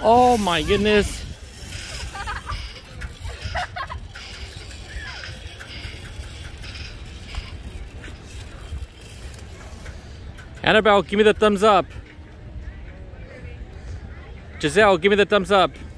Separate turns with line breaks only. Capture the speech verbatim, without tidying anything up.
Oh my goodness. Annabelle, give me the thumbs up. Giselle, give me the thumbs up.